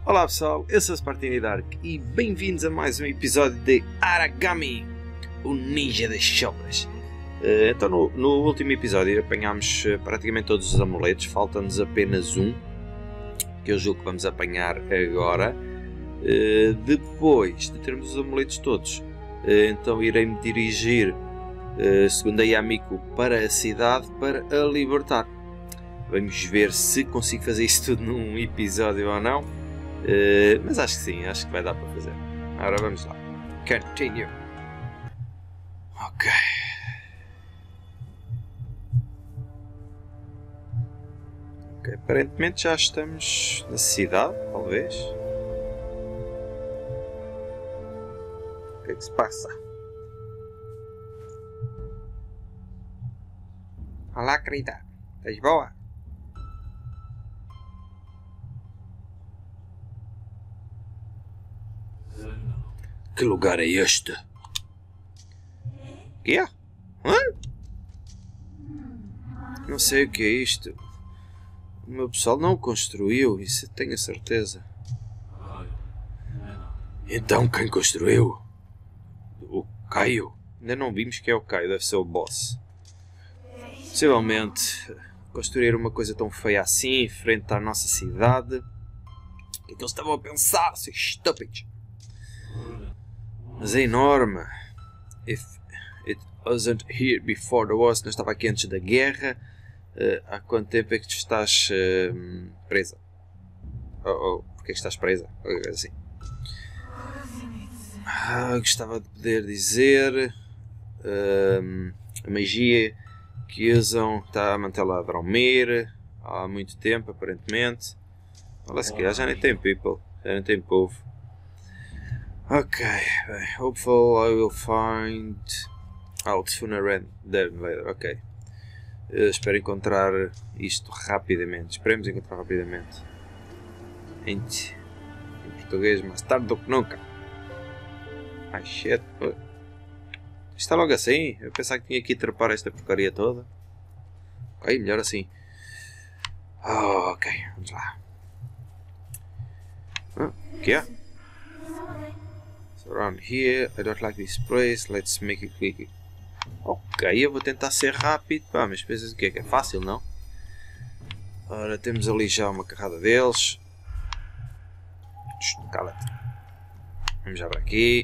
Olá pessoal, eu sou o Spartini Dark e bem-vindos a mais um episódio de Aragami, o Ninja das Sombras. Então no último episódio apanhámos praticamente todos os amuletos, falta-nos apenas um, que é o jogo que vamos apanhar agora. Depois de termos os amuletos todos, então irei-me dirigir, segundo a Yamiko, para a cidade para a libertar. Vamos ver se consigo fazer isso tudo num episódio ou não. Mas acho que sim, acho que vai dar para fazer. Agora vamos lá. Continue. Ok. Ok, aparentemente já estamos na cidade, talvez. O que é que se passa? Olá, querida. Estás boa? Que lugar é este? Que é? Hã? Não sei o que é isto. O meu pessoal não o construiu, isso eu tenho a certeza. Então quem construiu? O Caio? Ainda não vimos que é o Caio, deve ser o boss. Possivelmente construir uma coisa tão feia assim, frente à nossa cidade. O que é que eles estavam a pensar, seus estúpidos? Mas é enorme. If it wasn't here before the war, se não estava aqui antes da guerra, há quanto tempo é que tu estás presa? Porque é que estás presa? Assim. Gostava de poder dizer a magia que usam está a mantê-la a dormir há muito tempo, aparentemente. Olha se calhar já nem tem people, já nem tem povo. Ok, hopeful I will find out sooner than later. Ok, espero encontrar isto rapidamente. Esperemos encontrar rapidamente. Em português, mais tarde do que nunca. Ai shit. Está logo assim? Eu pensava que tinha que ir trepar esta porcaria toda. Ok, melhor assim. Ok, vamos lá. O que é? Around here, I don't like this place, let's make it quick. Ok, eu vou tentar ser rápido. Pá, mas pensas o que é? Que é fácil, não? Ora, temos ali já uma carrada deles. Cala-te. Vamos já para aqui.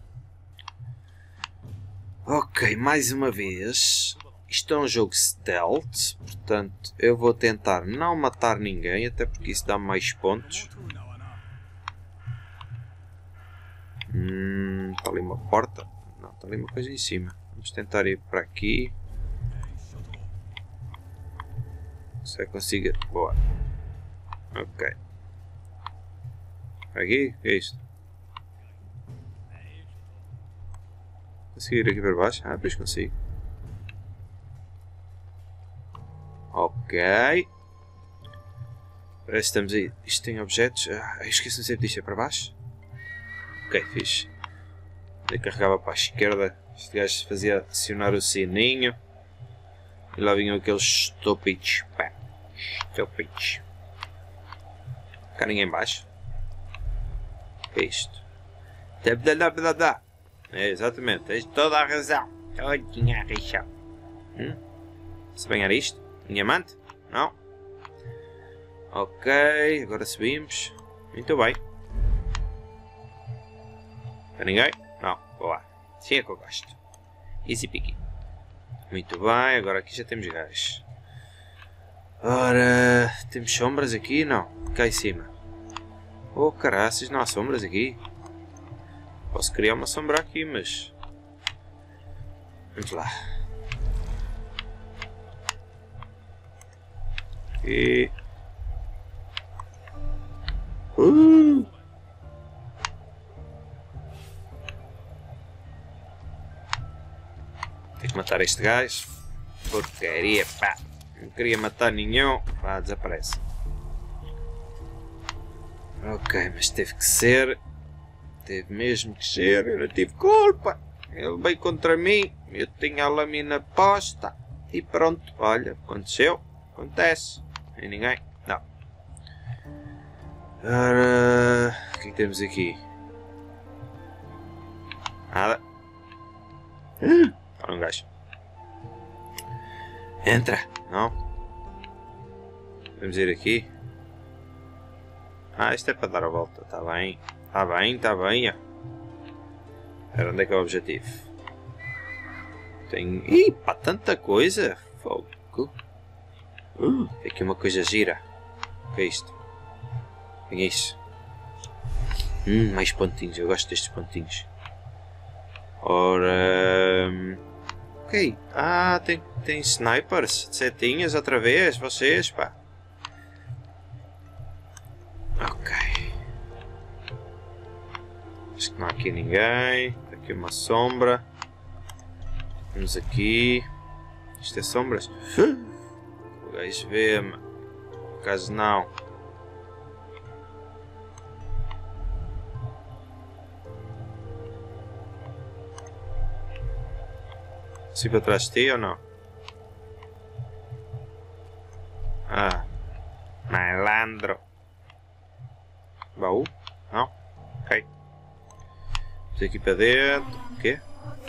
Ok, mais uma vez. Isto é um jogo stealth, portanto eu vou tentar não matar ninguém, até porque isso dá mais pontos. Está ali uma porta. Não, está ali uma coisa em cima. Vamos tentar ir para aqui. Se eu consigo. Boa. Ok. Aqui? O que é isto? Consigo ir aqui para baixo? Ah, pois consigo. Ok. Parece que estamos aí. Isto tem objetos. Esqueci-me sempre disto. É para baixo? Ok, fixe. Eu carregava para a esquerda. Este gajo fazia acionar o sininho. E lá vinham aqueles estúpidos. Pá. Estúpidos. Cá ninguém em baixo. O que é isto? É, exatamente. Tens toda a razão. Todinha a razão. Se banhar isto? Diamante? Não? Ok. Agora subimos. Muito bem. Para ninguém? Não, boa. Sim é que eu gosto. Easy picky. Muito bem, agora aqui já temos gás. Ora, temos sombras aqui? Não, cá em cima. Oh caraças, não há sombras aqui. Posso criar uma sombra aqui, mas... Vamos lá. E... Tenho que matar este gajo. Porcaria, pá. Não queria matar nenhum. Pá, desaparece. Ok, mas teve que ser. Teve mesmo que ser. Eu não tive culpa. Ele veio contra mim. Eu tinha a lâmina posta. E pronto, olha, aconteceu. Acontece. E ninguém. Não. Ora, temos aqui? Nada. Olha um gajo. Entra. Não. Vamos ir aqui. Ah, isto é para dar a volta. Está bem. Está bem, está bem. Era onde é que é o objetivo? Tem... Ih, pá, tanta coisa. Fogo. Tem aqui uma coisa gira. O que é isto? O que é isso? Mais pontinhos. Eu gosto destes pontinhos. Ora... Ok. Ah, tem snipers. Setinhas outra vez. Vocês, pá. Ok. Acho que não há aqui ninguém. Está aqui uma sombra. Vamos aqui. Isto é sombras? O gajo vê-me. Por acaso não. Se para trás de ti ou não? Ah. Malandro. Baú? Não? Ok. Vamos aqui para dentro. O quê?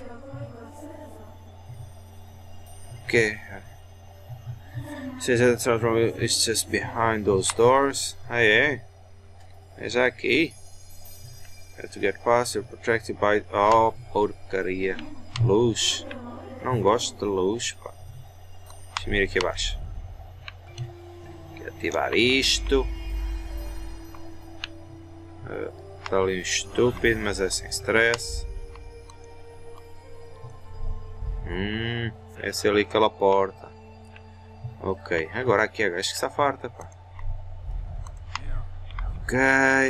O quê? Says that it's just behind those doors. Ah, é? É já aqui. Have to get past, you're protected by... Oh, porcaria. Luz. Não gosto de luz, pá. Deixa-me ir aqui abaixo. Quero ativar isto. Está ali um estúpido, mas é sem stress. Essa é ali aquela porta. Ok, agora aqui é gajo que está farta, pá. Ok.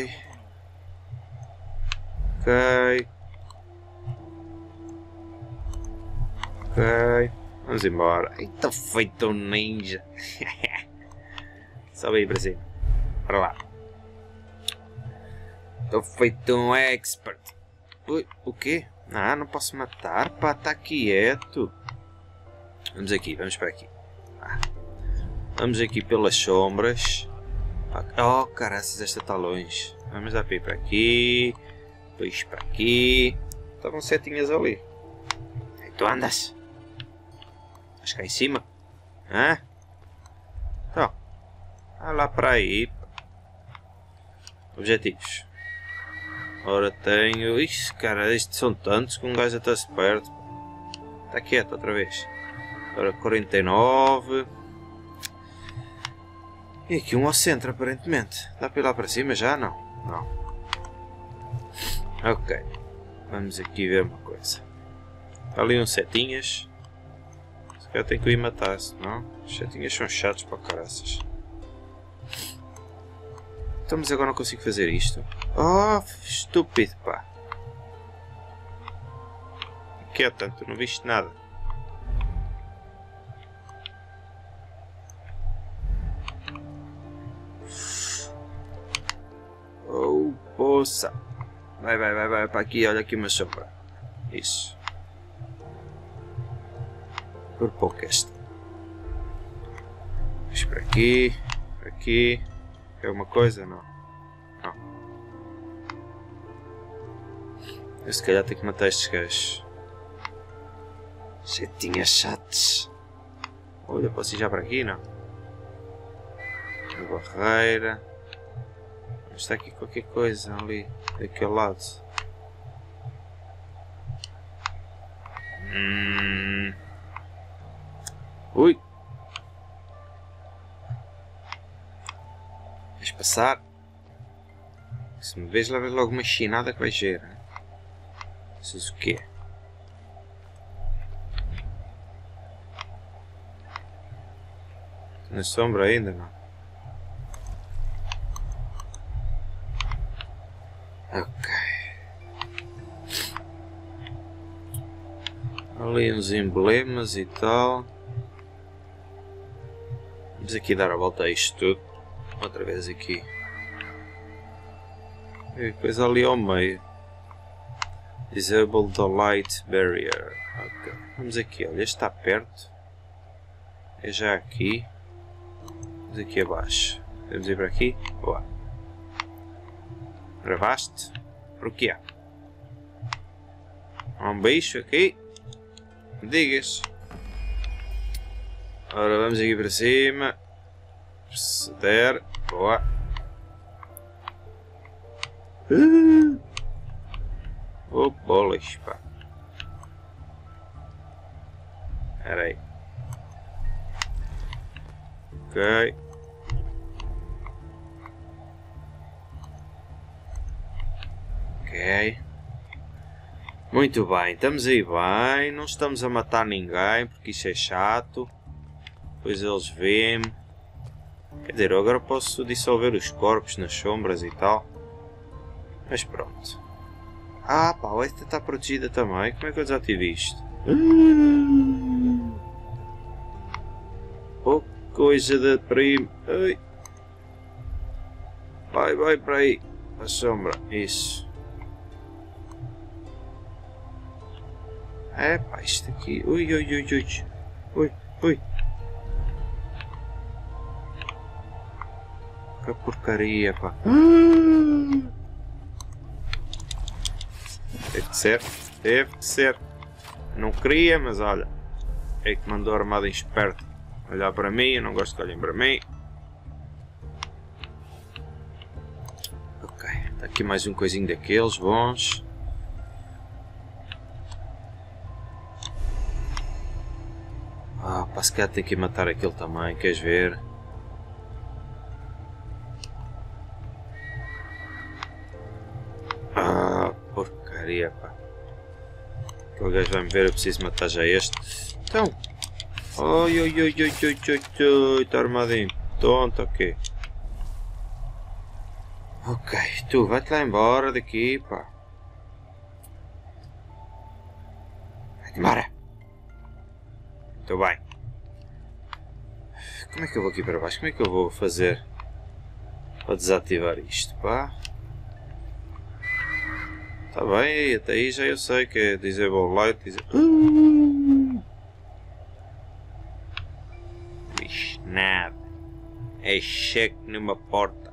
Ok. Ok. Vamos embora. Eita, feito um ninja. Sobe aí para cima. Para lá. Estou feito um expert. Ui, o quê? Ah, não posso matar, pá. Está quieto. Vamos aqui, vamos para aqui. Vamos aqui pelas sombras. Oh, caraças, esta está longe. Vamos dar para aqui. Depois para aqui. Estavam setinhas ali. Aí tu andas. Estás cá em cima? Hã? Então. Vai lá para aí. Objetivos. Ora tenho... Ixi, cara, estes são tantos que um gajo até se perde. Está quieto outra vez. Ora, 49. E aqui um ao centro, aparentemente. Dá para ir lá para cima já? Não. Não. Ok. Vamos aqui ver uma coisa. Está ali uns setinhas. Se calhar tenho que ir matar, senão os setinhas são chatos para caraças. Então, mas agora não consigo fazer isto. Oh, estúpido, pá. Que é tanto? Não viste nada. Oh, poça. Vai para aqui, olha aqui uma sombra. Isso. Por pouco esta. Vamos para aqui. Para aqui. Quer alguma coisa? Não. Não. Eu se calhar tenho que matar estes gajos. Setinhas chatos. Olha, posso ir já para aqui, não? A barreira. Está aqui qualquer coisa ali, daquele lado. Ui! Vais passar. Se me vês, levas logo uma chinada que vai ver. Né? Sabes o quê? Na sombra ainda não. Ok. Ali uns emblemas e tal. Vamos aqui dar a volta a isto tudo. Outra vez aqui. E depois ali ao meio. Disable the light barrier. Ok. Vamos aqui, olha, este está perto. É já aqui. Vamos aqui abaixo. Vamos ir para aqui? Boa. Gravaste? Por quê? Há um bicho aqui? Me digas. Ora, vamos aqui para cima. Proceder. Boa. Oh, bolas, pá. Espera aí. Ok. Ok. Muito bem, estamos aí bem. Não estamos a matar ninguém porque isso é chato. Depois eles veem-me. Quer dizer, eu agora posso dissolver os corpos nas sombras e tal. Mas pronto. Ah pá, esta está protegida também. Como é que eu desativei isto? Oh, coisa de primo. Ai. Vai para aí. A sombra. Isso. É pá, isto aqui. Ui. Que porcaria, pá. Teve que ser. Não queria, mas olha. É que mandou armado em esperto olhar para mim. Eu não gosto que olhem para mim. Ok, está aqui mais um coisinho daqueles bons. Ah, pá, se calhar tem que matar aquele também, queres ver? Ah, porcaria, pá. Aquele gajo vai me ver, eu preciso matar já este. Então. Oi, está armadinho. Tonto, ok. Ok, tu vai-te lá embora daqui, pá. Vai-te embora. Muito bem. Como é que eu vou aqui para baixo? Como é que eu vou fazer para desativar isto, pá? Está bem, até aí já eu sei que é disable light. Vixe, nada. É cheque numa porta.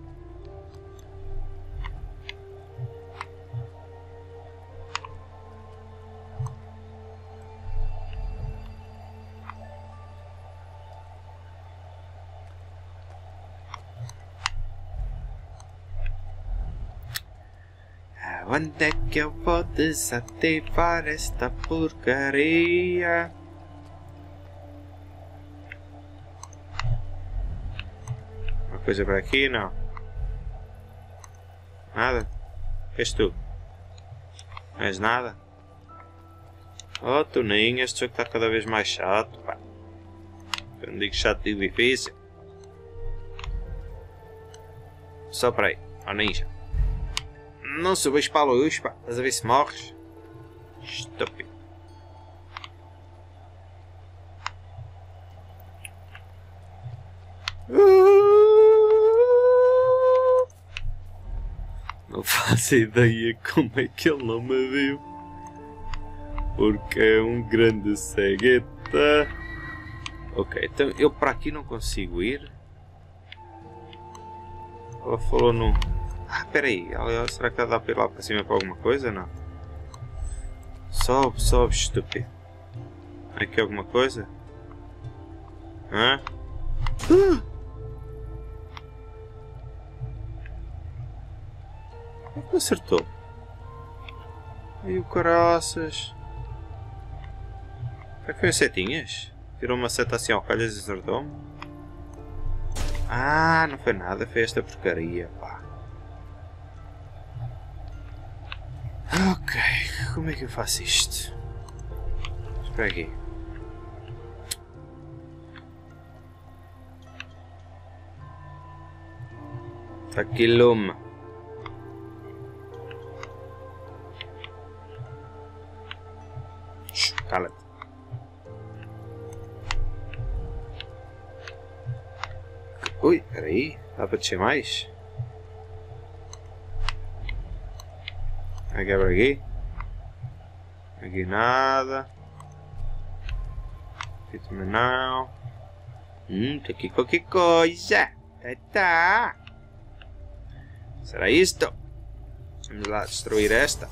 Onde é que eu vou desativar esta porcaria? Uma coisa para aqui? Não. Nada? És tu? Não és nada? Oh, Toninho, este jogo está cada vez mais chato, pá. Eu não digo chato, digo difícil. Só para aí, ó ninja. Não subis para a luz, pá. Estás a ver se morres? Estúpido. Não faço ideia como é que ele não me viu. Porque é um grande cegueta. Ok, então eu para aqui não consigo ir. Ela falou no... Ah, peraí, será que dá para ir lá para cima para alguma coisa? Não. Sobe, estúpido. Aqui alguma coisa? Hã? Como é que acertou? E o caraças. O que é que foi as setinhas? Tirou uma seta assim ao calhas e acertou-me? Ah, não foi nada, foi esta porcaria, pá. Ok, como é que eu faço isto? Espera aqui. Está aqui lume. Cala-te. Ui, peraí, dá para descer mais? Aqui é por aqui. Aqui nada. Aqui também não. Tá aqui qualquer coisa. Tá. Será isto? Vamos lá destruir esta.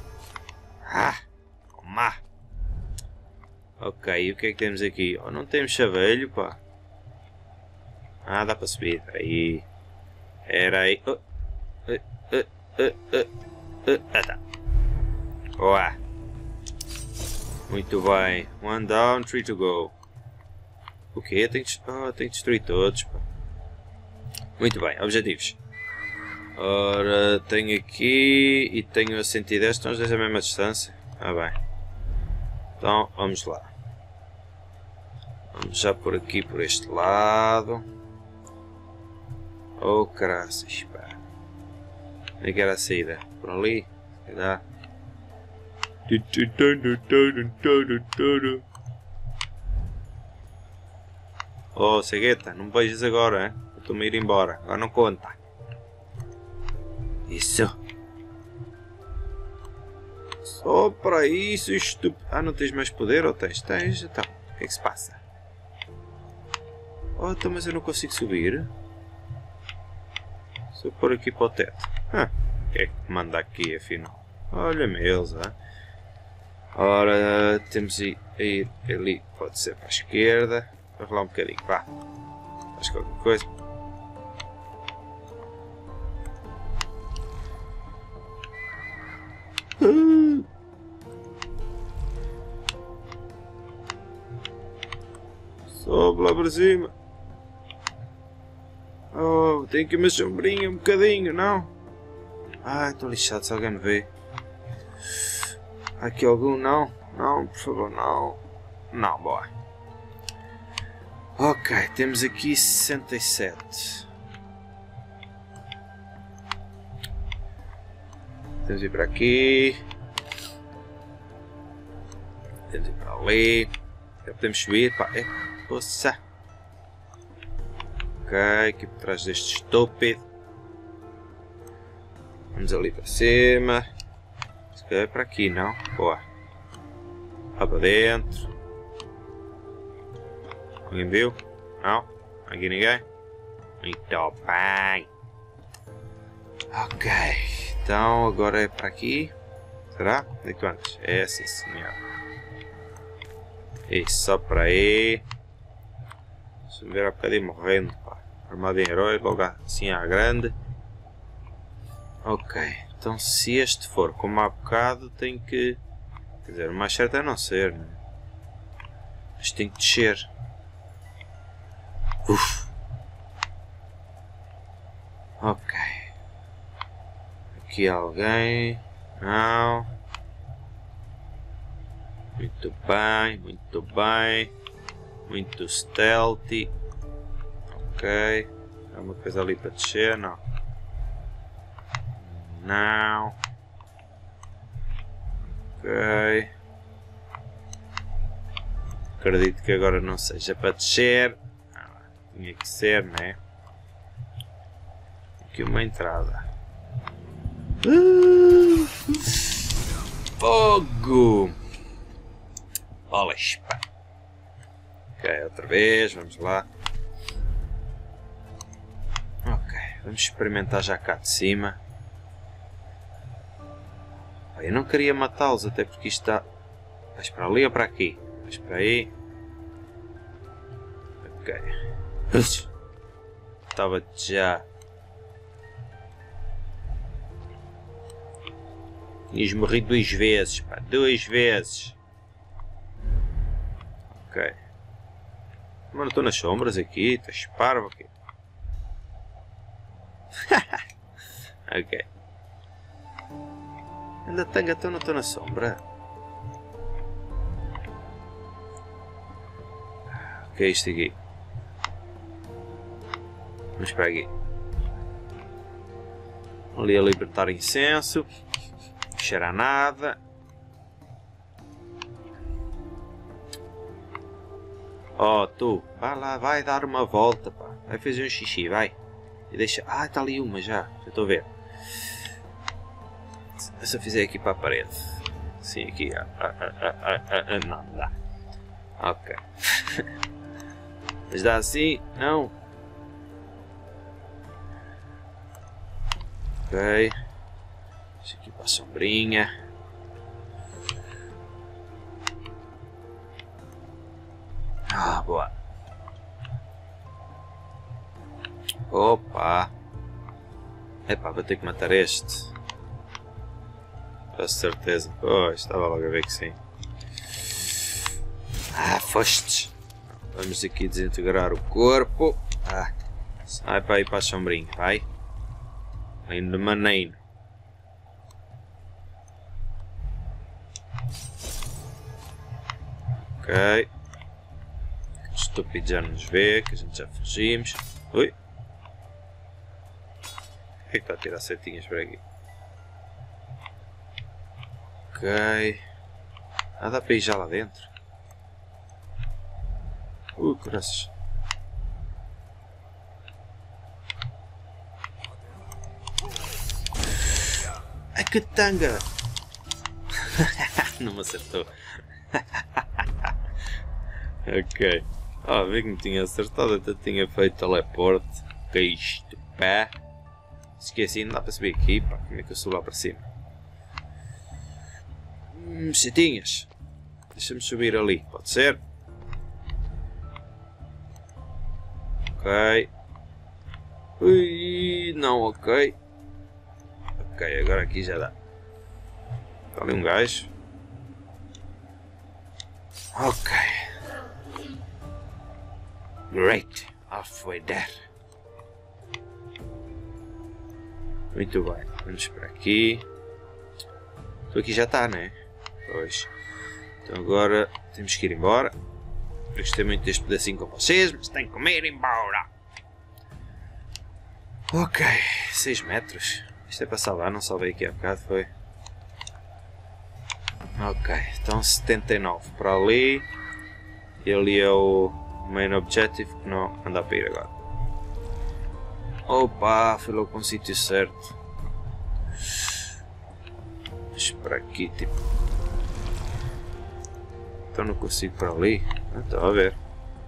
Toma. Ok, e o que é que temos aqui? Oh, não temos chaveiro, pá. Dá para subir. Aí. Era aí. Tá. Boa. Muito bem. One down, 3 to go. O quê? Tenho que destruir todos, pá. Muito bem, objetivos. Ora, tenho aqui e tenho a 110, estão os dois à mesma distância. Bem. Então, vamos lá. Vamos já por aqui, por este lado. Oh, caraças, pá. Onde é que era a saída? Por ali? Se calhar. Oh, cegueta, não me beijas agora, hein? Eu estou-me a ir embora. Agora não conta. Isso. Só para isso, estúpido. Não tens mais poder ou tens? Tens, então. O que é que se passa? Oh, então, mas eu não consigo subir. Se eu pôr aqui para o teto. O que é que manda aqui, afinal? Olha-me eles, hein? Ora, temos a ir ali. Pode ser para a esquerda. Vamos lá um bocadinho, vá. Faz qualquer coisa. Sobe lá para cima. Oh, tem aqui uma sombrinha um bocadinho, não? Estou lixado se alguém me vê. Há aqui algum? Não? Não, por favor, não. Não, boa. Ok, temos aqui 67. Temos de ir para aqui. Temos de ir para ali. Já podemos subir. Pá, poça. Ok, aqui por trás deste estúpido. Vamos ali para cima. Se calhar é para aqui, não? Boa. Lá para dentro. Alguém viu? Não? Aqui ninguém? Muito bem. Ok. Então agora é para aqui. Será? Onde é que tu andas? É assim, senhor. Isso, só para aí. Se me ver há bocadinho morrendo, pá. Armado em herói, logo assim à grande. Ok. Então se este for como há bocado, tem que... Quer dizer, o mais certo é não ser, né? Mas tem que descer. Ok. Aqui alguém? Não. Muito bem, muito bem. Muito stealthy. Ok. Há uma coisa ali para descer? Não. Não. Ok. Acredito que agora não seja para descer. Tinha que ser, né? Aqui uma entrada. Fogo! Olha, pá. Ok, outra vez, vamos lá. Ok, vamos experimentar já cá de cima. Eu não queria matá-los, até porque isto está... Vais para ali ou para aqui? Vais para aí. Ok. Estava já... Tinhas morrido 2 vezes, pá. 2 vezes. Ok. Mas não estou nas sombras aqui. Estás parvo aqui. Ok. Ainda tenho, então não estou na sombra. O que é isto aqui? Vamos para aqui. Ali a libertar incenso. Cheira a nada. Oh, tu. Vai lá, vai dar uma volta, pá. Vai fazer um xixi, vai. E deixa... está ali uma já. Já estou a ver. Se eu fizer aqui para a parede. Sim, aqui. Não dá. Ok. Mas dá assim? Não. Ok. Deixa aqui para a sombrinha. Ah, boa. Opa. Epá, vou ter que matar este. Com certeza. Pois, estava logo a ver que sim. Ah, foste. Vamos aqui desintegrar o corpo. Ah, sai para aí para a sombrinha, vai. Lindo maneiro. Ok. O estúpido já nos vê, que a gente já fugimos. Ui. O que é que está a tirar setinhas por aqui? Ok. Ah, dá para ir já lá dentro. Graças. Ai que tanga! Não me acertou. Ok. Vi que me tinha acertado, até tinha feito teleporte. Que é isto, pá? Esqueci, não dá para subir aqui, pá. Como é que eu subo lá para cima? Setinhas. Deixa-me subir ali, pode ser? Ok. Ui, não, ok. Ok, agora aqui já dá. Está ali um gajo. Ok. Great. Halfway there. Muito bem. Vamos para aqui. Tu aqui já está, né? Pois. Então agora temos que ir embora. Eu gostei muito deste pedacinho com vocês, mas tenho que ir embora. Ok. 6 metros. Isto é para salvar, não salvei aqui há bocado, foi? Ok, então 79 para ali. E ali é o main objective que não anda para ir agora. Opa, fui logo para um sítio certo. Deixa para aqui, tipo. Então não consigo para ali. Estou a ver.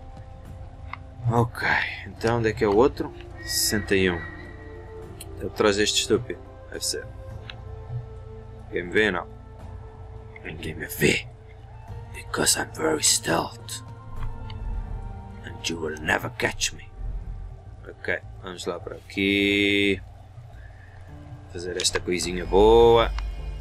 Ok, então onde é que é o outro? 61. Atrás deste estúpido. Deve ser. Ninguém me vê, não. Ninguém me vê. Because I'm very stealth. And you will never catch me. Ok, vamos lá para aqui. Fazer esta coisinha boa.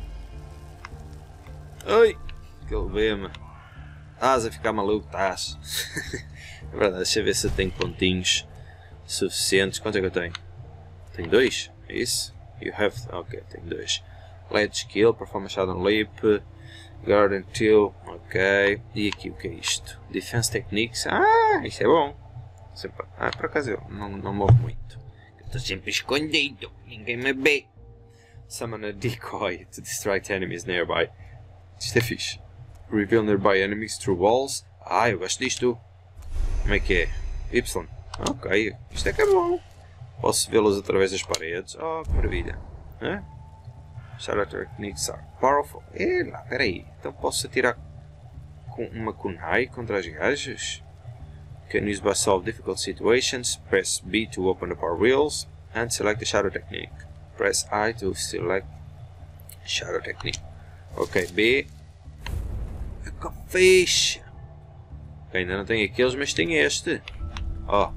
Ai, que ele vê-me. Estás a ficar maluco, estás. É verdade, deixa eu ver se eu tenho pontinhos suficientes. Quanto é que eu tenho? Tenho 2, é isso? You have... Ok, tenho 2. Ledge Skill, Performance Shadow Leap, Garden Till, ok. E aqui o que é isto? Defense Techniques, isto é bom. Sempre... por acaso eu não morro muito. Estou sempre escondido, ninguém me vê. Summon a decoy to distract enemies nearby. Isto é fixe. Reveal nearby enemies through walls. Eu gosto disto. Como é que é? Y. Ok, isto é que é bom. Posso vê-los através das paredes. Oh, que maravilha. Shadow techniques are powerful. Lá, peraí. Então posso atirar com uma kunai contra as gajas? Can use by solve difficult situations. Press B to open the power wheels. And select the shadow technique. Press I to select shadow technique. Ok, B. Que fixe. Okay, ainda não tenho aqueles, mas tenho este. Ha!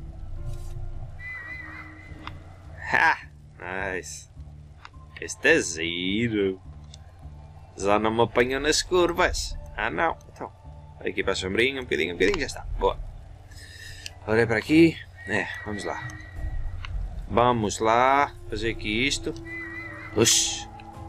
Nice. Este é giro. Já não me apanham nas curvas. Não. Então, aqui para a sombrinha, um bocadinho, já está. Boa. Olha para aqui. Vamos lá. Vamos lá. Fazer aqui isto. Oxi.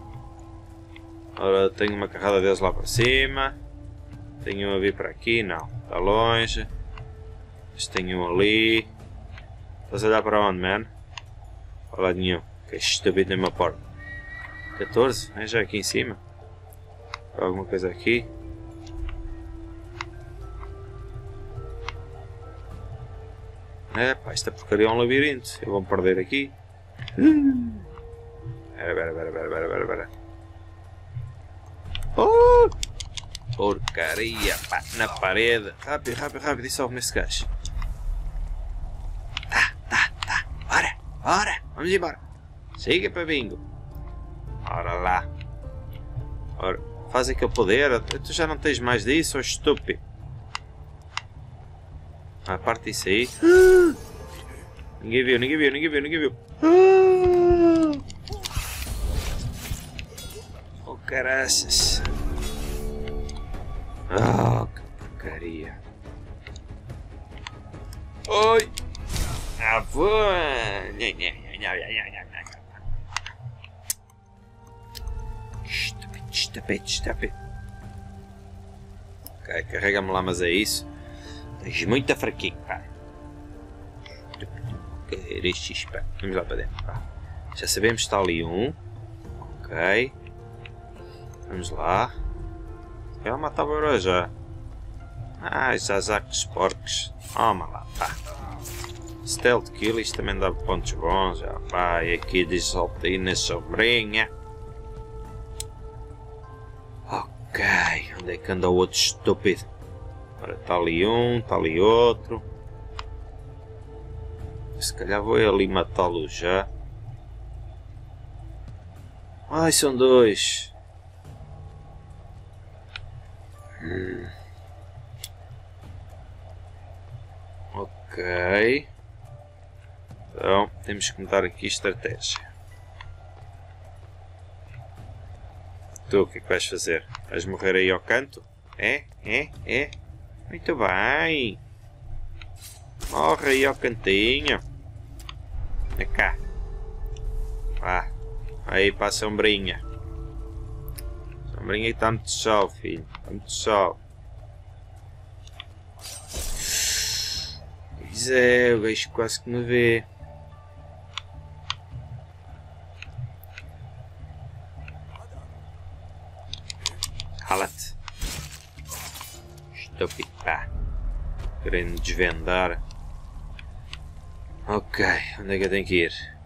Ora, tenho uma carrada deles lá para cima. Tenho um a vir para aqui. Não. Está longe. Mas tenho um ali. Estás a olhar para onde, man? Para lá nenhum. Que estúpido na minha porta. 14? É já aqui em cima. Alguma coisa aqui. Pá, esta porcaria é um labirinto. Eu vou me perder aqui. Espera. Oh! Porcaria, pá, na parede. Rápido, dissolve nesse gajo. Tá. Bora, vamos embora. Siga para bingo. Ora lá. Ora, faz aquele poder. Tu já não tens mais disso, ô estúpido. Ah, parte isso aí. Ninguém viu, ninguém viu, ninguém viu, ninguém viu. Oh, caraças. Oh, que porcaria. Oi. Ah, foi. Estúpido. Ok, carrega-me lá, mas é isso. Tens muita fraquinho, pá. Vamos lá para dentro, pá. Já sabemos que está ali um. Ok. Vamos lá. Ela matava agora já. Ah, já com os porcos. Toma lá, pá. Stealth kill, isto também dá pontos bons. Já, pá. E aqui desoltei na sombrinha. Ok. Onde é que anda o outro estúpido? Ora, está ali um, está ali outro. Se calhar vou ali matá-lo já. Ai, são dois. Ok. Então, temos que mudar aqui a estratégia. Tu, o que é que vais fazer? Vais morrer aí ao canto? É? Muito bem. Morre aí ao cantinho. Vem cá. Vá. Aí para a sombrinha. A sombrinha está muito sol, filho. Está muito sol. Pois é, o gajo quase que me vê. Cala-te. Estúpido, pá. Querendo desvendar. Ok, onde é que eu tenho que ir?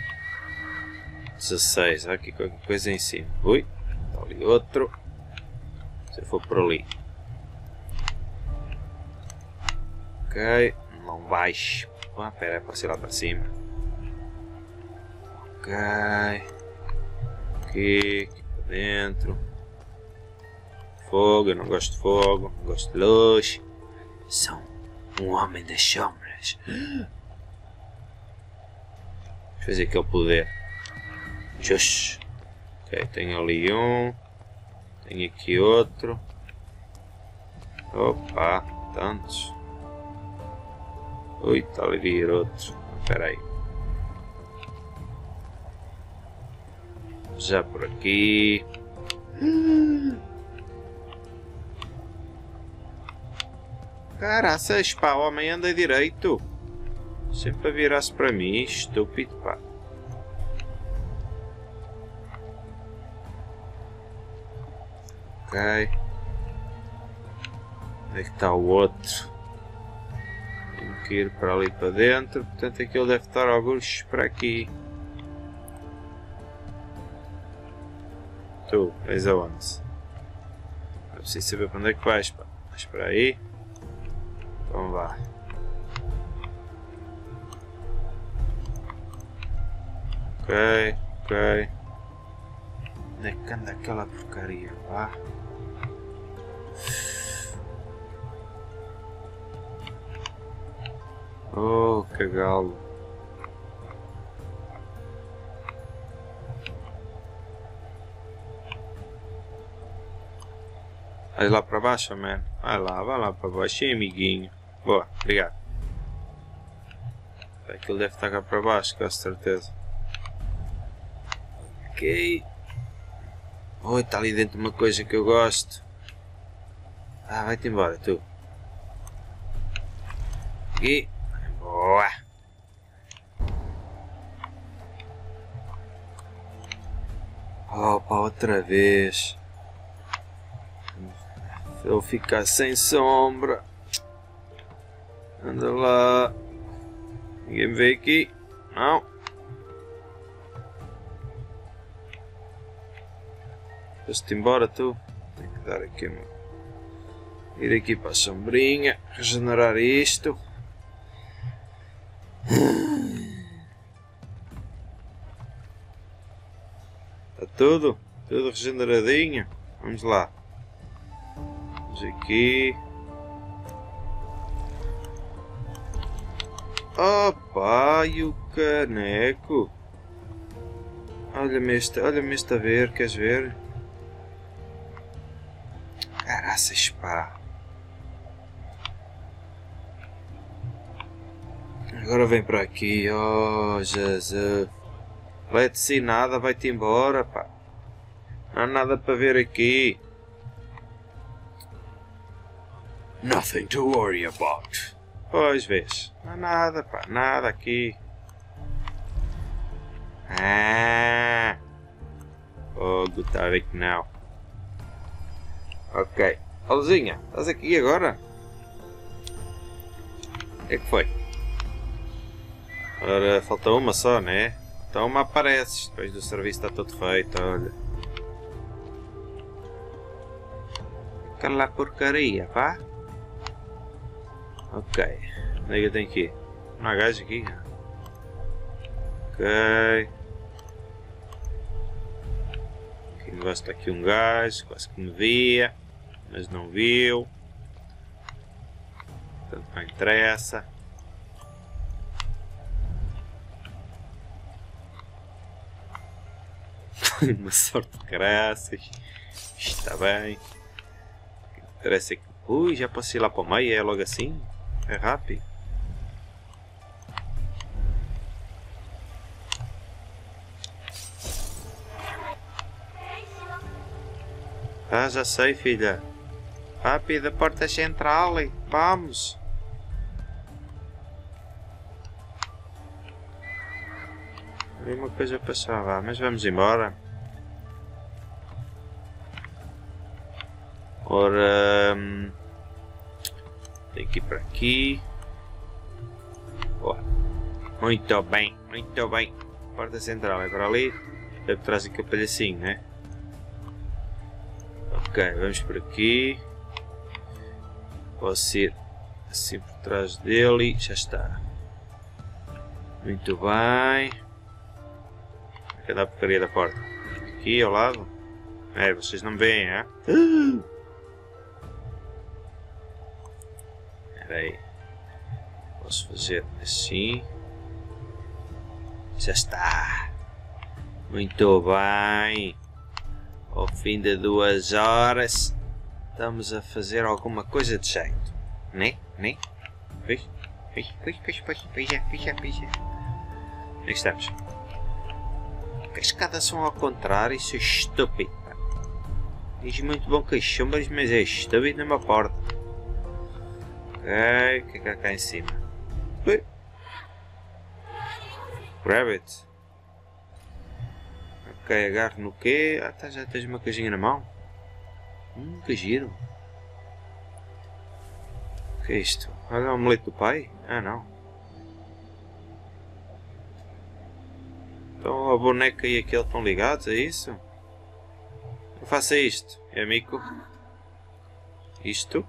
16, há aqui qualquer coisa em cima. Ui, está ali outro. Se eu for por ali. Ok, não baixo. Ah, pera, é para ser lá para cima. Ok. Aqui para dentro. Fogo, eu não gosto de fogo, não gosto de luz. Sou um homem das sombras. Vou fazer aquele poder. Xuxa. Ok, tenho ali um. Tenho aqui outro. Opa, tantos. Ui, está ali outro. Espera aí. Já por aqui. Caraças, pá, o homem anda direito. Sempre a virar-se para mim, estúpido, pá. Ok. Onde é que está o outro? Tenho que ir para ali para dentro, portanto aquilo deve estar alguns para aqui. Tu, vais aonde? Eu preciso saber para onde é que vais, pá. Vais para aí? Então vá. Ok. Onde é que anda aquela porcaria, pá? Oh, cagalo. Vai lá para baixo, mano. Vai lá para baixo, amiguinho. Boa, obrigado. Aquilo deve estar cá para baixo, com certeza. Ok. Oi, está ali dentro uma coisa que eu gosto. Ah, vai-te embora, tu. Aqui. Boa. Opa, outra vez. Vou ficar sem sombra. Anda lá. Ninguém me vê aqui. Não. Vais-te embora, tu. Tenho que dar aqui uma... Ir aqui para a sombrinha. Regenerar isto. Está tu? tudo regeneradinho. Vamos lá. Vamos aqui. Opa, e o caneco? Olha-me este a ver, queres ver? Caraças, pá. Agora vem para aqui, oh Jesus. Vai-te sem nada, vai-te embora, pá. Não há nada para ver aqui. Nothing to worry about. Pois vês, não há nada, pá, nada aqui. Oh, good que não. Ok. Ó Luzinha, estás aqui agora? O que é que foi? Ora, falta uma só, né? Então uma apareces, depois do serviço está todo feito, olha. Cala a porcaria, pá. Ok. Onde é que eu tenho que ir? Não há gajo aqui? Ok. Aqui embaixo está aqui um gajo, quase que me via, mas não viu. Portanto não interessa. Uma sorte de graças. Está bem. O que interessa é que... Ui, já posso ir lá para o meio, é logo assim? É rápido. Ah, já sei, filha. Rápido, a porta central. Vamos. Havia uma coisa para salvar, mas vamos embora. Ora... tem que ir para aqui. Oh, muito bem, muito bem. Porta central é para ali. Deve trazer aqui o palhacinho, né? Ok, vamos por aqui. Posso ir assim por trás dele. Já está. Muito bem. Cadê a porcaria da porta? Aqui ao lado. É, vocês não me veem, é? Espera aí. Posso fazer assim. Já está. Muito bem. Ao fim de 2 horas estamos a fazer alguma coisa de jeito. Né? Pois. Onde é que estamos? As escadas são ao contrário, isso é estúpido. Diz muito bom que as sombras, mas é estúpido numa porta. Ok, o que é que há cá em cima? Ui. Grab it. Ok, agarro no quê? Ah, tá, já tens uma coisinha na mão. Que giro. O que é isto? Olha o omelete do pai? Ah, não. Então a boneca e aquele estão ligados, é isso? Eu faço isto, é amigo. Isto.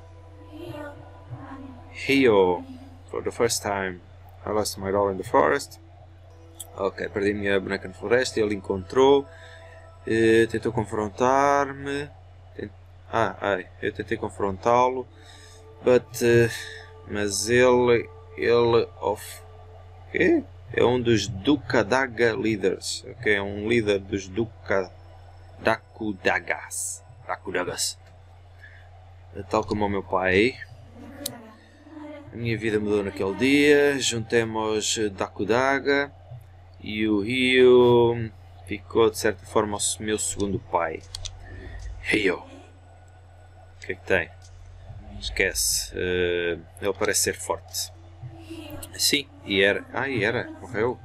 Rio. For the first time. I lost my doll in the forest. Ok, perdi a minha boneca na floresta, ele encontrou. Tentou confrontar-me. Eu tentei confrontá-lo. Mas ele quê? É um dos Dukadaga Leaders. Ok, é um líder dos Dakudagas. Tal como o meu pai. A minha vida mudou naquele dia. Juntemos Dakudaga. E o Rio ficou de certa forma o meu segundo pai. Rio. O que é que tem? Esquece. Ele parece ser forte. Sim, e era. Morreu.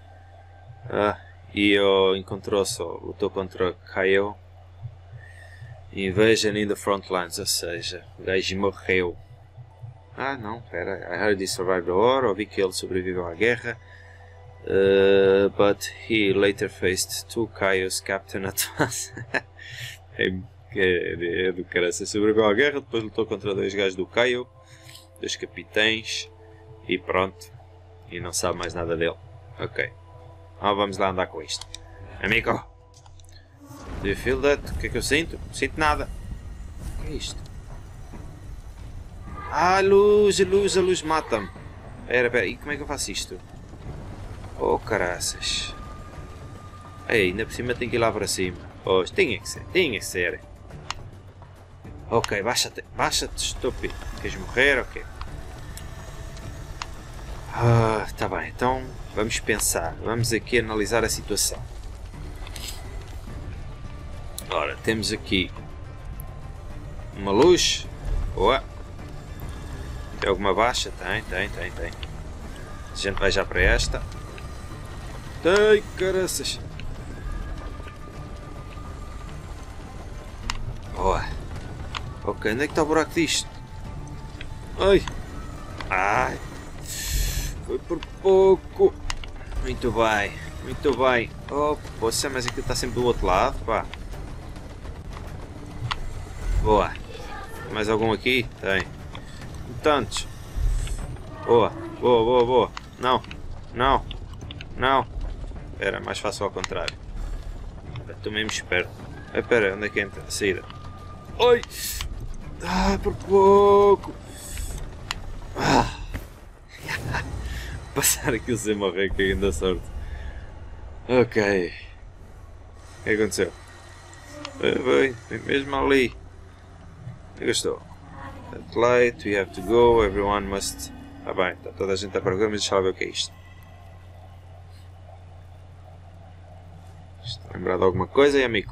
E encontrou-se, lutou contra Kaio. Invasion in the front lines, ou seja, o gajo morreu. Não, pera. I heard he survived the war. Ouvi que ele sobreviveu à guerra. But he later faced 2 Kaios Captain Atlas. É do caraça. Sobreviveu à guerra, depois lutou contra 2 gajos do Kaio, 2 capitães, e pronto. E não sabe mais nada dele. Ok. Vamos lá andar com isto. Amigo, Do you feel that? O que é que eu sinto? Não sinto nada. O que é isto? Ah, a luz mata-me. Pera, e como é que eu faço isto? Oh, caraças. Ei, ainda por cima tenho que ir lá para cima. Pois, tinha que ser. Ok, baixa-te, estúpido. Queres morrer ou quê? Ah, tá bem, então vamos pensar. Vamos aqui analisar a situação. Ora, temos aqui uma luz. Boa. Tem alguma baixa? Tem. A gente vai já para esta. Ai, caraças. Boa. Ok, onde é que está o buraco disto? Ai. Foi por pouco. Muito bem. Oh, poxa, mas aquilo está sempre do outro lado, pá. Boa. Mais algum aqui? Tem. Tantos. Boa. Não. Era mais fácil ao contrário. Estou mesmo esperto. Espera, onde é que entra? A saída. Oi! Ah, por pouco! Passar aquilo sem morrer, que ainda sorte. Ok. O que aconteceu? Vem mesmo ali. Onde é que eu estou? That light, we have to go, everyone must... Ah bem, está toda a gente a procurar, mas deixa lá ver o que é isto. Está lembrado de alguma coisa, amigo?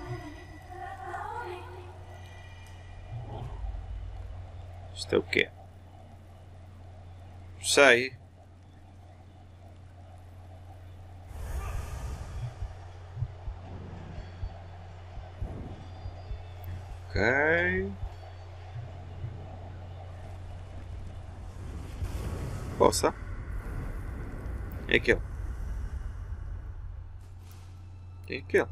Isto é o quê? Não sei. Ok. Poça? É aquele. Quem é aquele?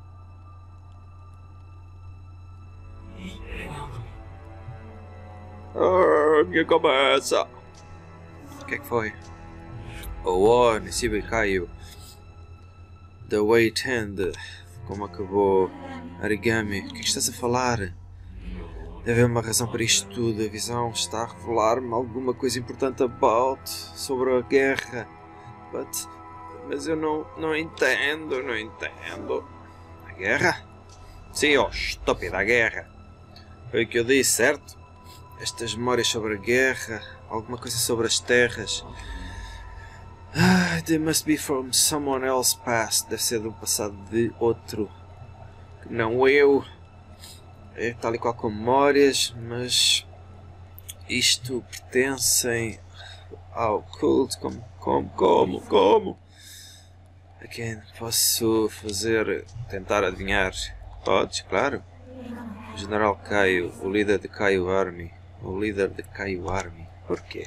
Ah, minha cabeça! O que é que foi? Oh, Nisibe caiu. The way it ended. Como acabou. Arigami, o que é que estás a falar? Deve haver uma razão para isto tudo. A visão está a revelar-me alguma coisa importante sobre a guerra. Mas eu não entendo. A guerra? Sim, oh, estúpida, a guerra. Foi o que eu disse, certo? Estas memórias sobre a guerra, alguma coisa sobre as terras. They must be from someone else's past. Deve ser do passado de outro. Que não eu. É tal e qual com memórias, mas isto pertencem ao culto. Como? A quem posso tentar adivinhar? Podes, claro. O General Caio, o líder de Caio Army. Porquê?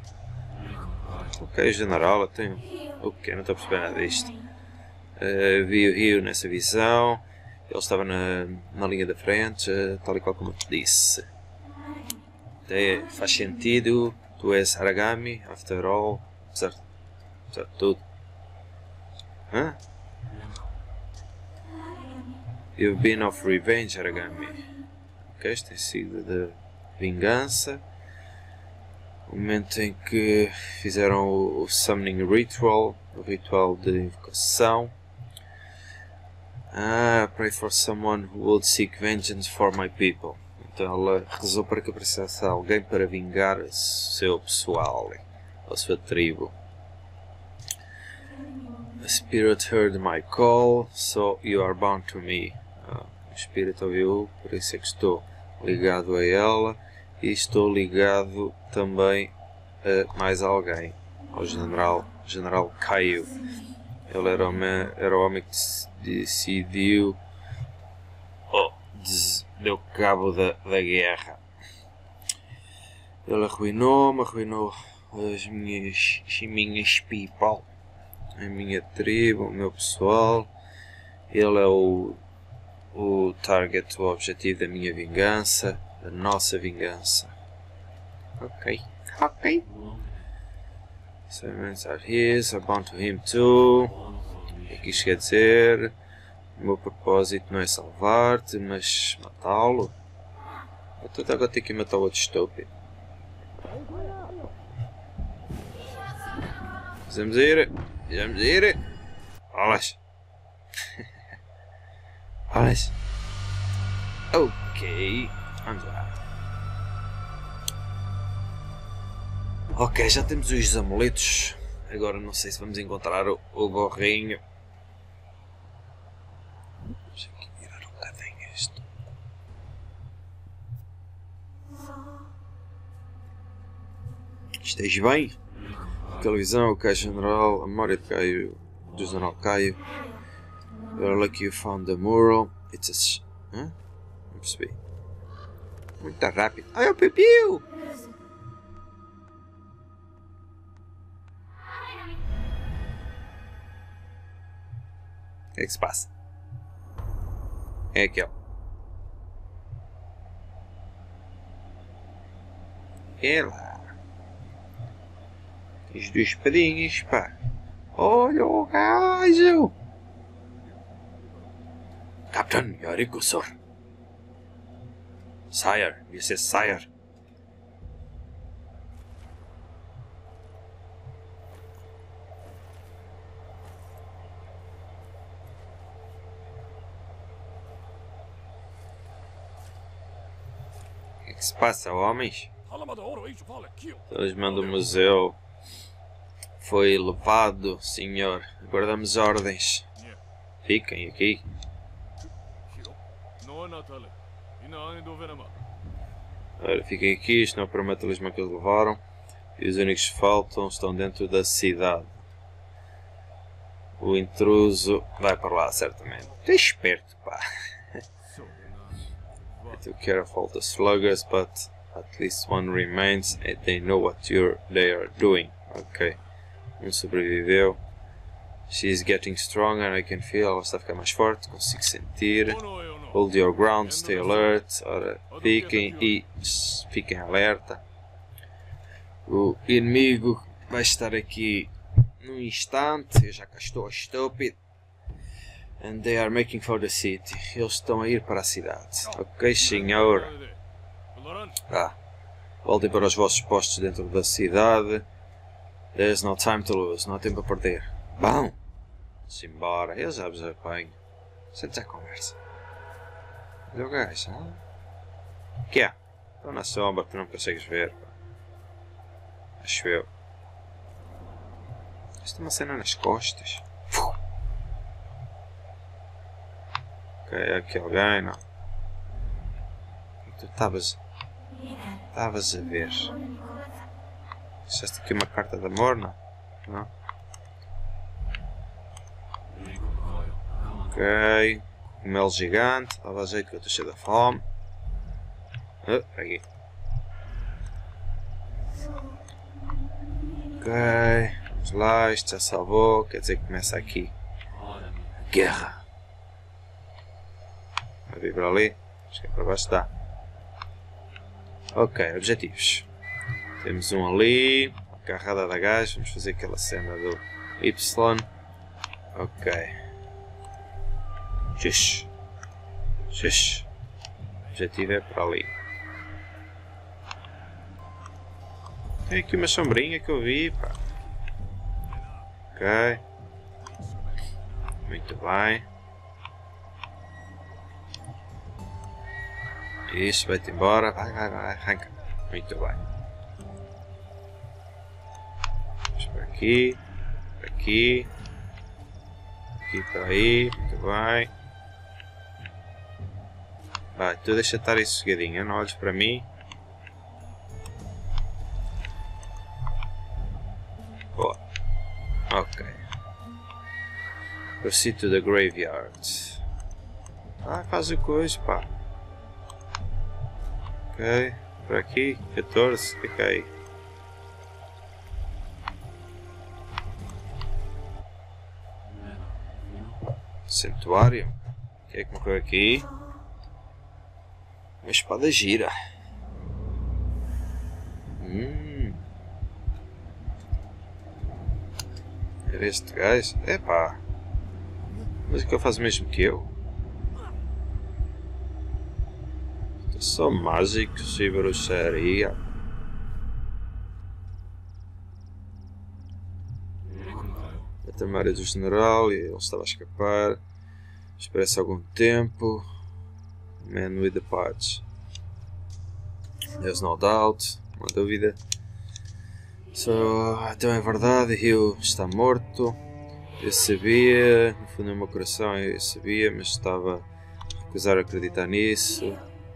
Ok, General, eu tenho... O quê? Não estou a perceber nada disto. Vi o Rio nessa visão. Ele estava na linha da frente, tal e qual como eu te disse. Até faz sentido, tu és Aragami, after all, apesar de tudo. Hã? You've been of revenge, Aragami. Ok, isto tem sido de vingança. O momento em que fizeram o Summoning Ritual, o ritual de invocação. Pray for someone who would seek vengeance for my people. Então ela rezou para que aparecesse alguém para vingar o seu pessoal, a sua tribo. The spirit heard my call, so you are bound to me. O espírito ouviu, por isso é que estou ligado a ela e estou ligado também a mais alguém, ao General Caio. Ele era o homem que decidiu, deu cabo da guerra. Ele arruinou as minhas people, a minha tribo, o meu pessoal. Ele é o target, o objetivo da minha vingança, da nossa vingança. Ok. Servants are his, are bound to him too. O que isto quer dizer? O meu propósito não é salvar-te, mas matá-lo. Então agora tenho que matar o outro estúpido. Vamos ir. Vamos ir. Olhas. Olhas. Ok. Vamos lá. Ok, já temos os amuletos. Agora não sei se vamos encontrar o gorrinho. Deixa aqui virar um bocadinho isto. Esteja bem? Televisão, o Caixa General, a memória de Caio, do General Caio. You're lucky you found the mural. It's a... Hã? Não percebi. Muito rápido. Ai, o piu-piu! O que é que se passa? É aquele. É lá. Tens duas espadinhas, pá. Olha o gajo! Captain, Yorico, sir. Sire, you say sire. O que é que se passa, homens? O talismã do museu foi levado, senhor. Aguardamos ordens. Fiquem aqui. Olha, fiquem aqui, isto não é para o talismã que eles levaram. E os únicos que faltam estão dentro da cidade. O intruso vai para lá, certamente. Tu és esperto, pá. Too careful the sluggers, but at least one remains and they know what they are doing. Ok. Um sobreviveu. She's getting stronger, I can feel. Ela está a ficar mais forte, consigo sentir. Hold your ground, stay alert. Ora, fiquem alerta. O inimigo vai estar aqui num instante. Eu já cá estou estúpido. And they are making for the city. Eles estão a ir para a cidade. Ok, senhor. Voltem para os vossos postos dentro da cidade. There's no time to lose. Não há tempo a perder. Bom. Vamos embora. Eu já vos apanho. Sente a conversa. Olha o gajo, não? O que é? Estou na sombra, tu não consegues ver. Pá. Acho eu. Isto é uma cena nas costas. Ok, aqui alguém, não. Tu estavas a ver. Deixaste aqui uma carta de amor, não? Não? Ok. Um mel gigante. Dava jeito que eu estou cheio de fome. Aqui. Ok. Vamos lá. Isto já salvou. Quer dizer que começa aqui. Guerra. Vai vir para ali. Acho que é para baixo dá. Ok. Objetivos. Temos um ali. A carrada da gás. Vamos fazer aquela cena do Y. Ok. Shush. Shush. O objetivo é para ali. Tem aqui uma sombrinha que eu vi, pá. Ok. Muito bem. Isso, vai-te embora. Vai, arranca. Muito bem. Vamos por aqui. Por aqui. Aqui para aí. Muito bem. Vai, tu deixa estar aí sossegadinho, não olhes para mim. Boa. Ok. Proceed to the graveyard. Faz o coisa, pá. Ok. Por aqui, 14, fica aí. Santuário. O que é que morreu aqui? Uma espada gira. Era este gajo? Epá. Mas o que ele faz mesmo que eu? São mágicos e bruxaria. A armário do general e ele estava a escapar. Espera-se algum tempo. Man with the patch. There's no doubt. Uma dúvida. Então é verdade, Rio está morto. Eu sabia, no fundo do meu coração eu sabia, mas estava a recusar acreditar nisso.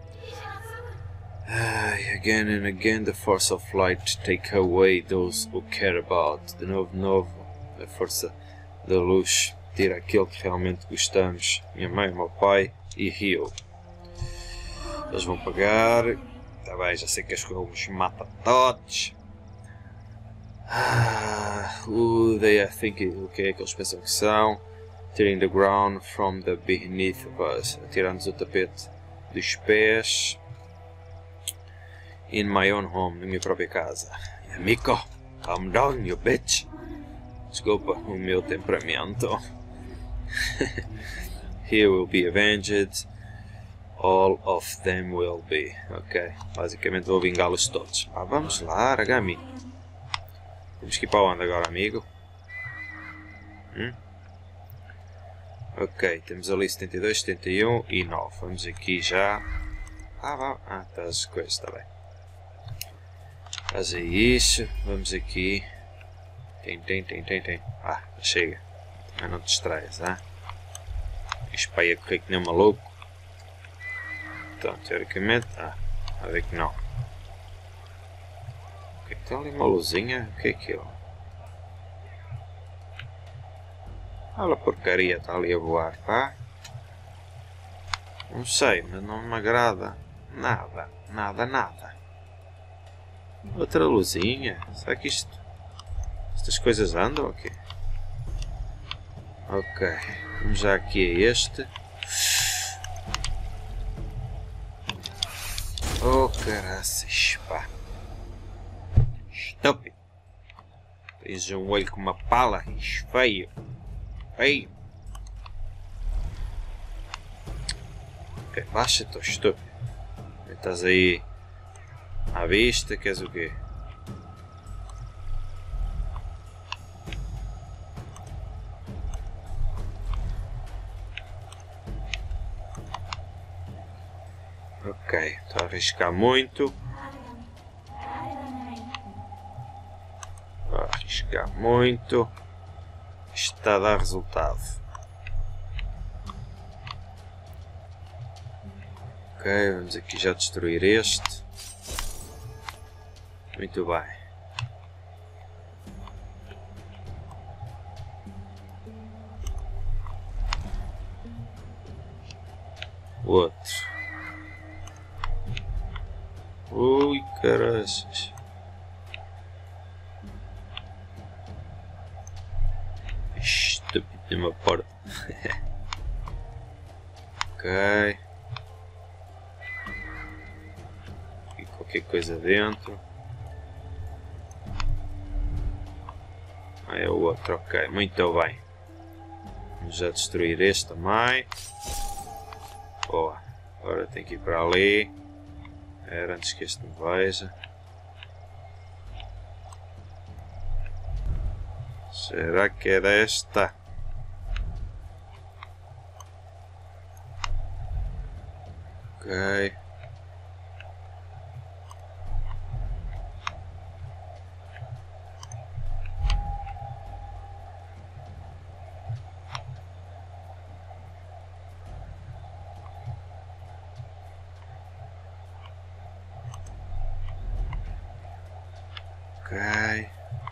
Again and again the force of light take away those who care about. De novo, a força da luz tira aquele que realmente gostamos. Minha mãe, meu pai e Rio. Eles vão pagar. Tá bem, já sei que as coisas matam todos. Who they are thinking, o que é que eles pensam que são? Tearing the ground from the beneath of us. Tirando-nos o tapete dos pés. In my own home, na minha própria casa. Miko, calm down, you bitch. Desculpa o meu temperamento. He will be avenged. All of them will be. Ok, basicamente vou vingá-los todos. Vamos lá, Aragami. Temos que ir para onde agora, amigo? Ok, temos ali 72, 71 e 9. Vamos aqui já. Está as coisas, está bem. Faz isso. Vamos aqui. Tem. Chega. Mas não te distraias, Espalha correr que nem um maluco. Então, teoricamente. A ver que não. Ok, tem ali uma luzinha. O que é aquilo? Olha a porcaria, está ali a voar, pá. Não sei, mas não me agrada. Nada. Outra luzinha. Será que estas coisas andam aqui? Ok. Vamos já aqui a este. Oh, caraças, pá. Estúpido. Tens um olho com uma pala. Feio. Ok, baixa-te, estúpido. Estás aí à vista, queres o quê? Ok, estou a arriscar muito. Isto está a dar resultado. Ok, vamos aqui já destruir este. Muito bem. O outro. Ui, caraças. Estúpido de uma porta. Ok. E qualquer coisa dentro. É o outro, ok. Muito bem. Vamos já destruir este também. Boa. Agora tem que ir para ali. Era antes que este me veja. Será que é desta? Ok. Ok.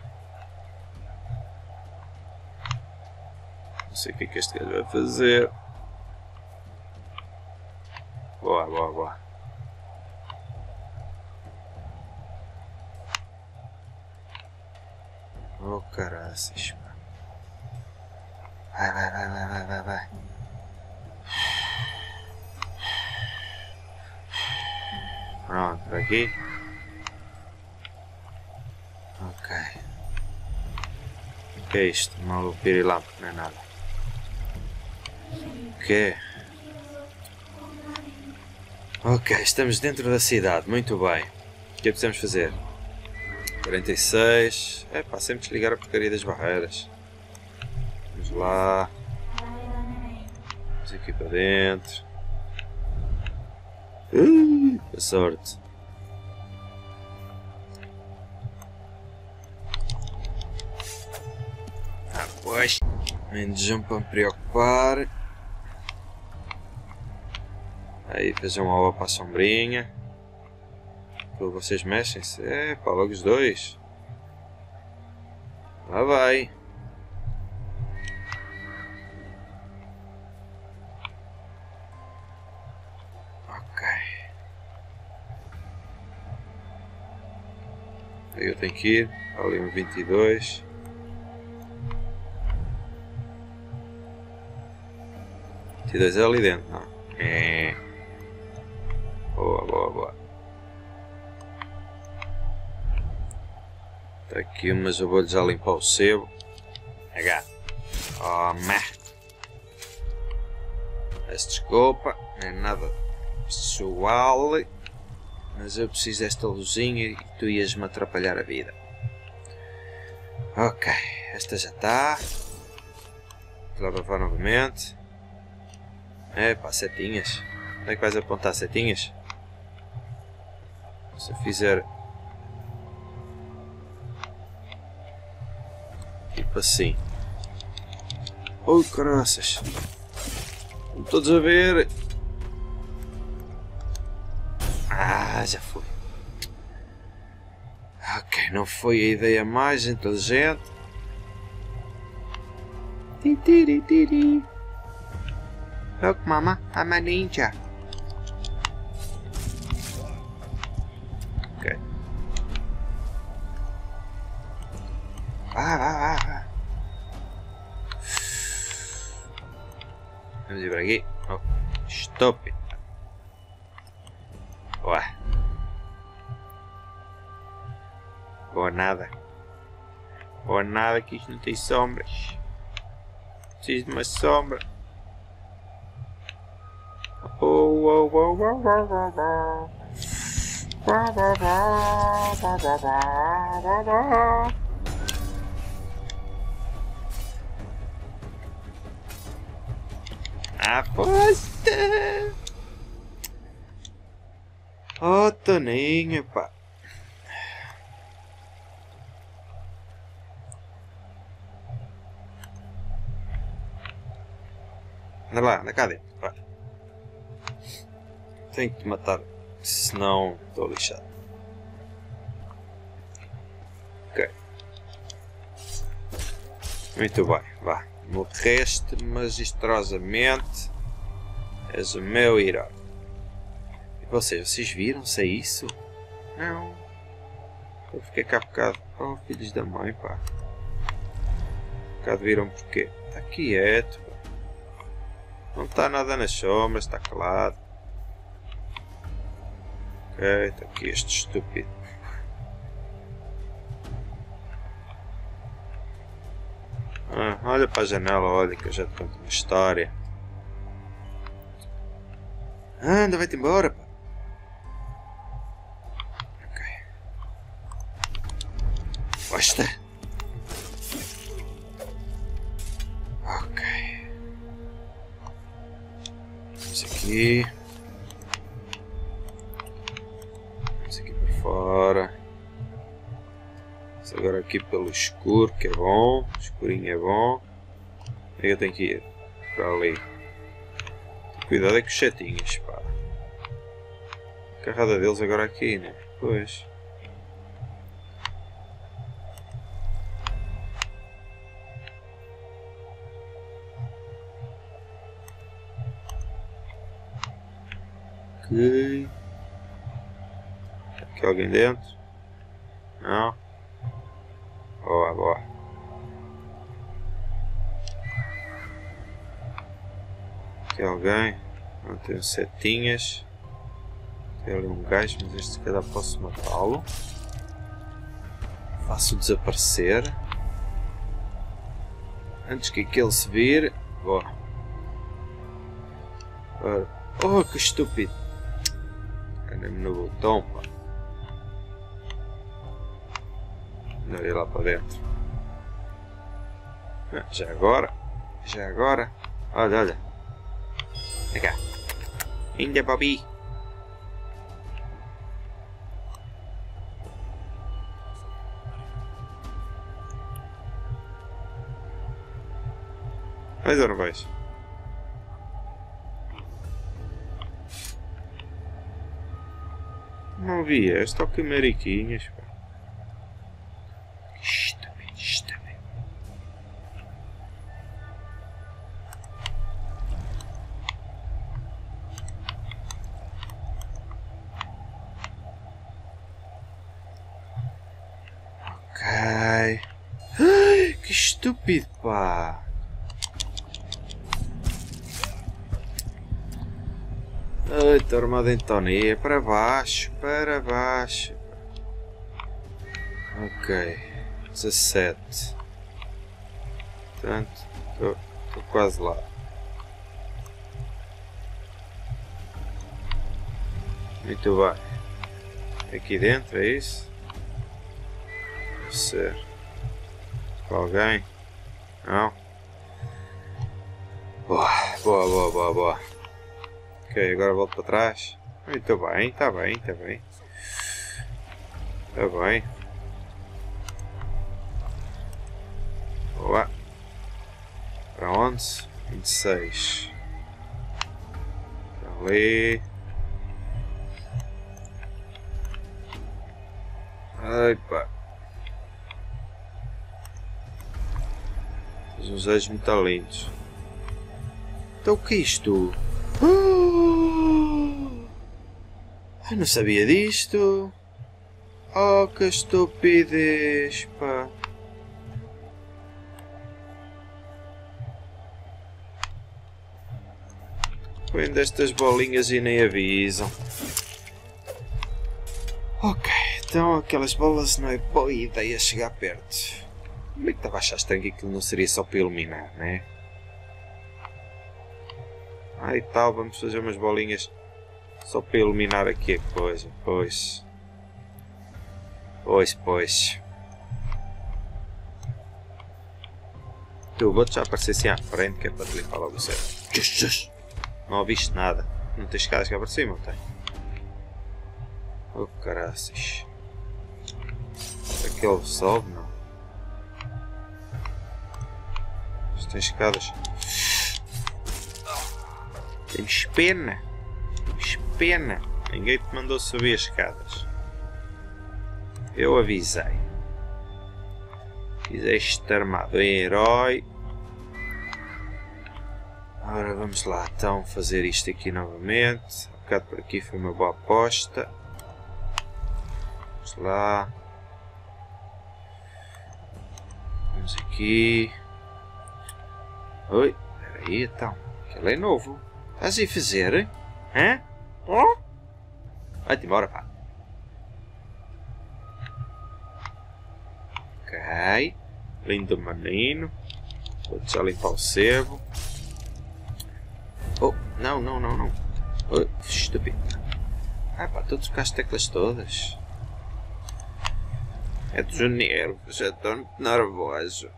Não sei o que é que este gajo vai fazer. Boa. Oh, caraças. Vai. Pronto, por aqui. Ok. O que é isto? Maluco pirilampo, não é nada. que é. Ok, estamos dentro da cidade, muito bem. O que é que precisamos fazer? 46. É pá, sempre desligar a porcaria das barreiras. Vamos lá. Vamos aqui para dentro. A sorte. Ah, pois. Menos um para me preocupar. Aí, vejam uma para a sombrinha. Pô, vocês mexem-se? É, pá, logo os dois. Lá vai. Ok. Aí eu tenho que ir. Ali um 22. É ali dentro, não? É. Boa, boa, boa. Está aqui, mas eu vou já limpar o sebo. H. Toma. Peço desculpa, não é nada pessoal, mas eu preciso desta luzinha e tu ias-me atrapalhar a vida. Ok, esta já está. Vou lavar novamente. É pá, setinhas. Onde é que vais apontar setinhas? Se eu fizer tipo assim. Oh, caraças. Estão todos a ver. Ah, já foi. Ok, não foi a ideia mais inteligente. Tiri. Look, mama, I'm a ninja. Ok. Vá. Vamos ir por aqui. Oh, stop it. Ué. Boa nada. Boa nada, que isto não tem sombras. Preciso de uma sombra. Aposta! Oh, Toninho, pá. Anda lá, anda cá dentro, pá. Tenho que te matar, senão estou lixado. Ok. Muito bem, vá. Morreste magistrosamente. És o meu herói. E vocês viram-se a isso? Não. Eu fiquei cá bocado. Oh, filhos da mãe, pá. Bocado viram porquê? Está quieto, pá. Não está nada nas sombras, está calado. Ok, está aqui este estúpido. Ah, olha para a janela, olha que eu já te conto uma história. Anda, vai-te embora, pá. Ok. Basta. Ok. Vamos aqui. Vamos aqui para fora. Vamos agora aqui pelo escuro, que é bom. Escurinho é bom. Onde é que eu tenho que ir? Para ali. Cuidado é com os setinhos, pá. A carrada deles agora aqui, né? Pois. Ok. Tá aqui alguém dentro? Não? Boa, boa. Aqui alguém? Não tenho setinhas. Tem ali um gajo, mas este se calhar posso matá-lo. Faço desaparecer. Antes que aquele se vire. Boa. Ora. Oh, que estúpido! Anda-me no botão, pá. Melhor ir lá para dentro. Já agora. Já agora. Olha, olha. Vem cá. Ainda, Bobby. Vais ou não vais? Não vi esta, que mariquinhas, pá. Estúpido, estúpido. Ok. Ai, que estúpido, pá. Ai, estou armado em tonia. Para baixo, para baixo. Ok. 17. Portanto, estou quase lá. Muito bem. Aqui dentro, é isso? Deve ser. Para alguém? Não? Boa, boa, boa, boa, boa. Ok, agora volto para trás. Muito bem, está bem, está bem. Está bem. Boa. Para onde? 26. Para ali. Ai pá. Uns olhos muito lindos. Então o que é isto? Eu não sabia disto. Oh, que estupidez, pá. Põem destas bolinhas e nem avisam. Ok, então aquelas bolas não é boa ideia chegar perto. Como é que estava a achar estranho que aquilo não seria só para iluminar, né? Ah, e tal, vamos fazer umas bolinhas só para iluminar aqui a coisa. Pois. Pois, pois. Tu, vou-te já aparecer assim à frente, que é para te limpar logo o céu. Não ouviste nada. Não tens escadas cá para cima, não tem? Oh, caraças. Aquele sobe, não? Mas tem escadas. Temos pena. Temos pena. Ninguém te mandou subir as escadas. Eu avisei. Quiseste armado em herói. Ora, vamos lá então fazer isto aqui novamente. Um bocado por aqui foi uma boa aposta. Vamos lá. Vamos aqui. Oi, espera aí então. Aquele é novo. Estás a ir fazer? Hã? Oh? Vai-te embora, pá. Ok. Lindo menino. Vou-te já limpar o sebo. Oh, não, não, não, não. Oh, estúpido. Ah pá, tu trocaste teclas todas. É dos nervos, já estou muito nervoso.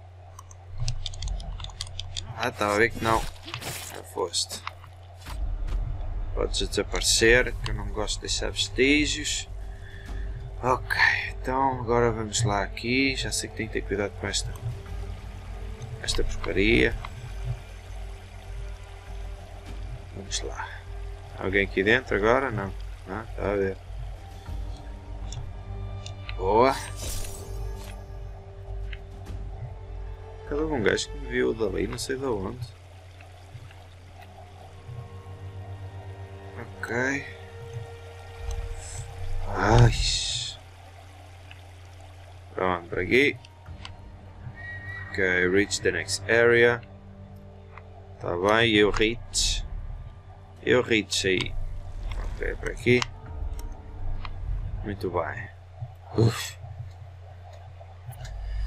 Ah, estava a ver que não. Já foste. Podes desaparecer, que eu não gosto de deixar vestígios. Ok, então agora vamos lá aqui. Já sei que tenho que ter cuidado com esta porcaria. Vamos lá. Alguém aqui dentro agora? Não. Não, está a ver. Boa. Cada um gajo que me viu dali, não sei de onde. Ok. Ai. Pronto, por aqui. Ok, reach the next area. Tá bem, eu reach. Eu reach aí. Ok, por aqui. Muito bem. Uf.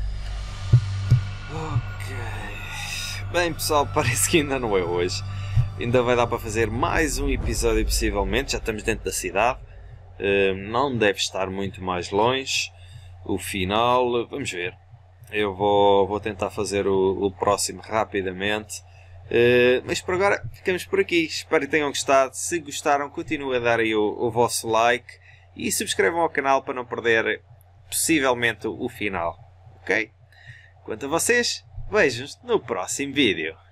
Ok. Bem pessoal, parece que ainda não é hoje. Ainda vai dar para fazer mais um episódio possivelmente, já estamos dentro da cidade. Não deve estar muito mais longe. O final, vamos ver. Eu vou tentar fazer o próximo rapidamente. Mas por agora ficamos por aqui. Espero que tenham gostado. Se gostaram, continuem a dar aí o vosso like. E subscrevam ao canal para não perder possivelmente o final. Ok? Quanto a vocês, vejo-nos no próximo vídeo.